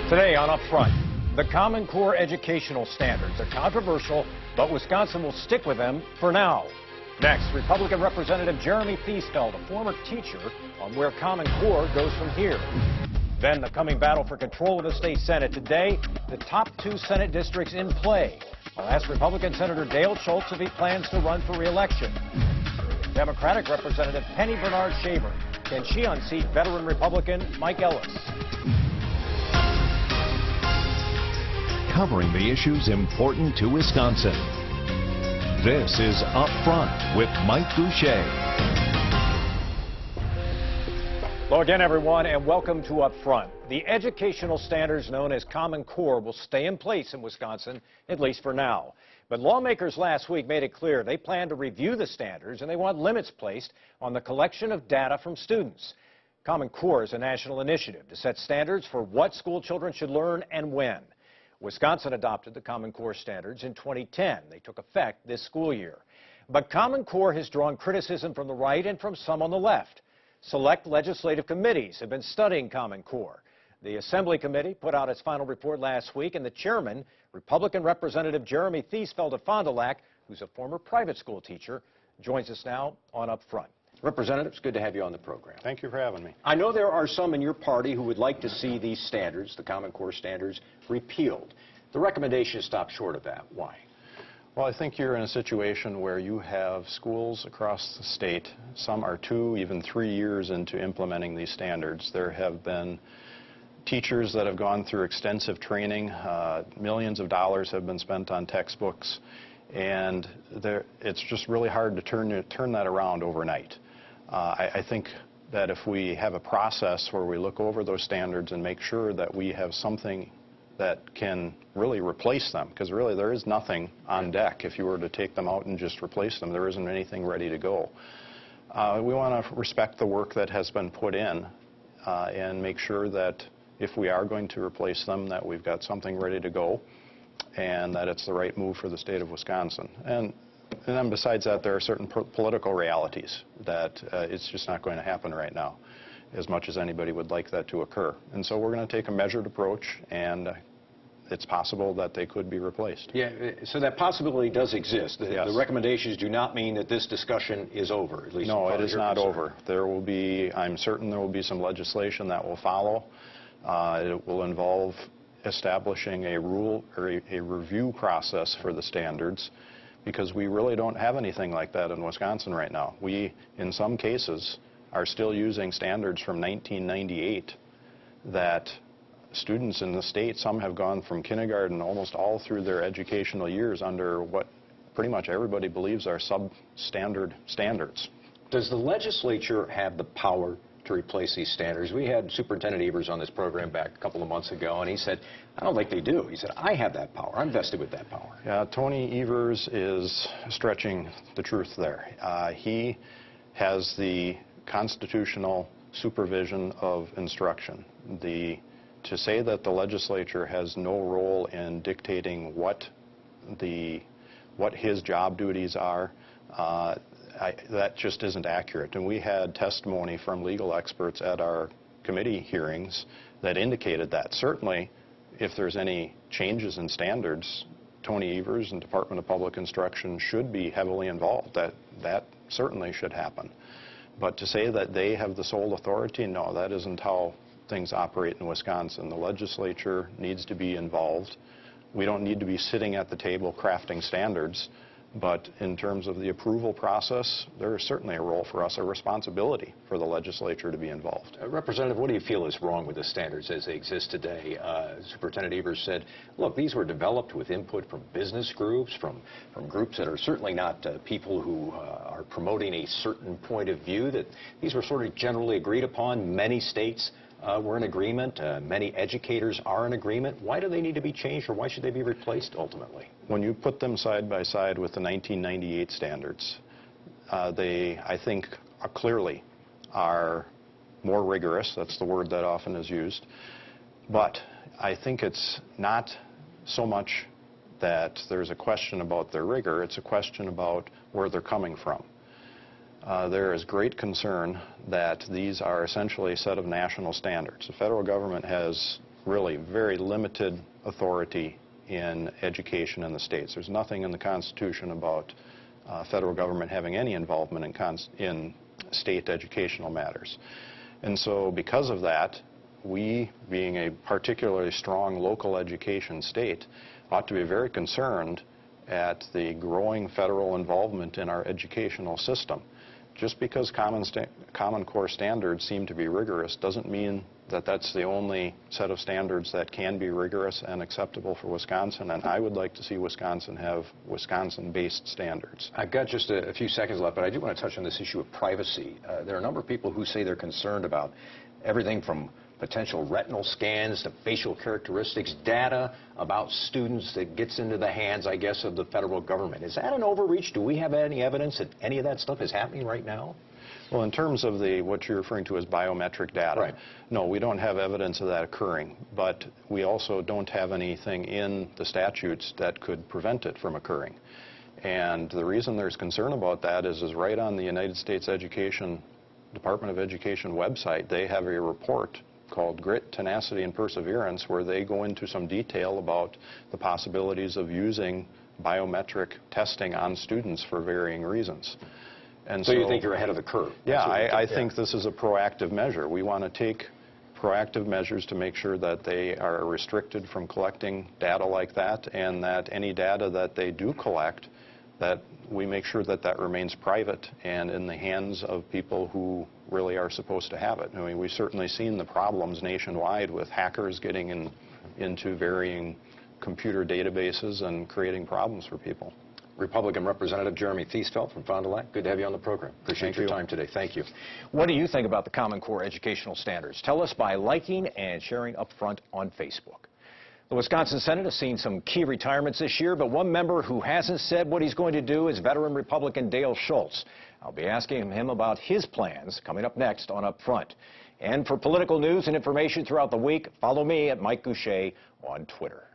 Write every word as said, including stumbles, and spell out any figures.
Today on Upfront, the Common Core educational standards are controversial, but Wisconsin will stick with them for now. Next, Republican Representative Jeremy Thiesfeldt, a former teacher, on where Common Core goes from here. Then the coming battle for control of the state Senate. Today, the top two Senate districts in play. I'll ask Republican Senator Dale Schultz if he plans to run for re-election. Democratic Representative Penny Bernard-Shaver, can she unseat veteran Republican Mike Ellis? Covering the issues important to Wisconsin. This is Up Front with Mike Boucher. Hello again, everyone, and welcome to Up Front. The educational standards known as Common Core will stay in place in Wisconsin, at least for now. But lawmakers last week made it clear they plan to review the standards and they want limits placed on the collection of data from students. Common Core is a national initiative to set standards for what school children should learn and when. Wisconsin adopted the Common Core standards in twenty ten. They took effect this school year. But Common Core has drawn criticism from the right and from some on the left. Select legislative committees have been studying Common Core. The Assembly Committee put out its final report last week, and the chairman, Republican Representative Jeremy Thiesfeldt of Fond du Lac, who's a former private school teacher, joins us now on Up Front. Representative, it's good to have you on the program. Thank you for having me. I know there are some in your party who would like to see these standards, the Common Core standards, repealed. The recommendation stopped short of that. Why? Well, I think you're in a situation where you have schools across the state. Some are two, even three years into implementing these standards. There have been teachers that have gone through extensive training. Uh, millions of dollars have been spent on textbooks. And there, it's just really hard to turn, turn that around overnight. Uh, I, I think that if we have a process where we look over those standards and make sure that we have something that can really replace them, because really there is nothing on deck. If you were to take them out and just replace them, there isn't anything ready to go. Uh, we want to respect the work that has been put in uh, and make sure that if we are going to replace them, that we've got something ready to go and that it's the right move for the state of Wisconsin. And, and then besides that, there are certain po political realities that uh, it's just not going to happen right now, as much as anybody would like that to occur. And so we're going to take a measured approach, and uh, it's possible that they could be replaced. Yeah, so that possibility does exist. The, yes. the recommendations do not mean that this discussion is over, at least. No, it is not concern. over. There will be, I'm certain there will be some legislation that will follow. Uh, it will involve establishing a rule or a, a review process for the standards, because we really don't have anything like that in Wisconsin right now. We, in some cases, are still using standards from nineteen ninety-eight that students in the state, some have gone from kindergarten almost all through their educational years under what pretty much everybody believes are substandard standards. Does the legislature have the power to replace these standards? We had Superintendent Evers on this program back a couple of months ago, and he said, I don't think they do. He said, I have that power. I'm vested with that power. Yeah, Tony Evers is stretching the truth there. Uh, he has the constitutional supervision of instruction. The, to say that the legislature has no role in dictating what, the, what his job duties are, uh, I, that just isn't accurate. And we had testimony from legal experts at our committee hearings that indicated that. Certainly, if there's any changes in standards, Tony Evers and Department of Public Instruction should be heavily involved. That, that certainly should happen. But to say that they have the sole authority, no, that isn't how things operate in Wisconsin. The legislature needs to be involved. We don't need to be sitting at the table crafting standards. But in terms of the approval process, there is certainly a role for us, a responsibility for the legislature to be involved. Uh, Representative, what do you feel is wrong with the standards as they exist today? Uh, Superintendent Evers said, look, these were developed with input from business groups, from, from groups that are certainly not uh, people who uh, are promoting a certain point of view, that these were sort of generally agreed upon. Many states Uh, we're in agreement. Uh, many educators are in agreement. Why do they need to be changed, or why should they be replaced ultimately? When you put them side by side with the nineteen ninety-eight standards, uh, they, I think, are clearly are more rigorous. That's the word that often is used. But I think it's not so much that there's a question about their rigor. It's a question about where they're coming from. Uh, there is great concern that these are essentially a set of national standards. The federal government has really very limited authority in education in the states. There's nothing in the Constitution about uh, federal government having any involvement in, cons in state educational matters. And so because of that, we, being a particularly strong local education state, ought to be very concerned at the growing federal involvement in our educational system. Just because Common, Common Core standards seem to be rigorous doesn't mean that that's the only set of standards that can be rigorous and acceptable for Wisconsin, and I would like to see Wisconsin have Wisconsin-based standards. I've got just a, a few seconds left, but I do want to touch on this issue of privacy. Uh, there are a number of people who say they're concerned about everything from potential retinal scans to facial characteristics, data about students that gets into the hands, I guess, of the federal government. Is that an overreach? Do we have any evidence that any of that stuff is happening right now? Well, in terms of the what you're referring to as biometric data, right. No, we don't have evidence of that occurring, but we also don't have anything in the statutes that could prevent it from occurring. And the reason there's concern about that is, is right on the United States Education, Department of Education website, they have a report called Grit, Tenacity, and Perseverance, where they go into some detail about the possibilities of using biometric testing on students for varying reasons. And so, so you think you're ahead of the curve? Yeah, I, I yeah. think this is a proactive measure. We want to take proactive measures to make sure that they are restricted from collecting data like that, and that any data that they do collect, that we make sure that that remains private and in the hands of people who really are supposed to have it. I mean, we've certainly seen the problems nationwide with hackers getting in, into varying computer databases and creating problems for people. Republican Representative Jeremy Thiesfeldt from Fond du Lac, good to have you on the program. Appreciate Thank your you. time today. Thank you. What do you think about the Common Core educational standards? Tell us by liking and sharing up front on Facebook. The Wisconsin Senate has seen some key retirements this year, but one member who hasn't said what he's going to do is veteran Republican Dale Schultz. I'll be asking him about his plans coming up next on Up Front. And for political news and information throughout the week, follow me at Mike Goucher on Twitter.